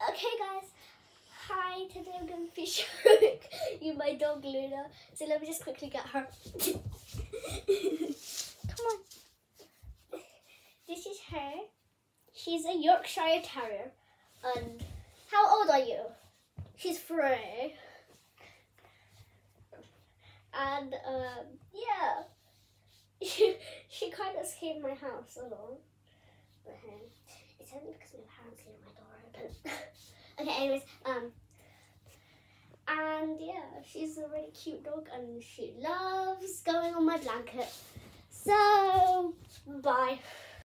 Okay, guys. Hi, today I'm going to be showing you my dog Luna. So let me just quickly get her. Come on. This is her. She's a Yorkshire Terrier. And how old are you? She's 3. And yeah. She kind of scared my house a lot. But it's only because my parents leave my door open. Okay, anyways, and yeah, she's a really cute dog and she loves going on my blanket. So, bye.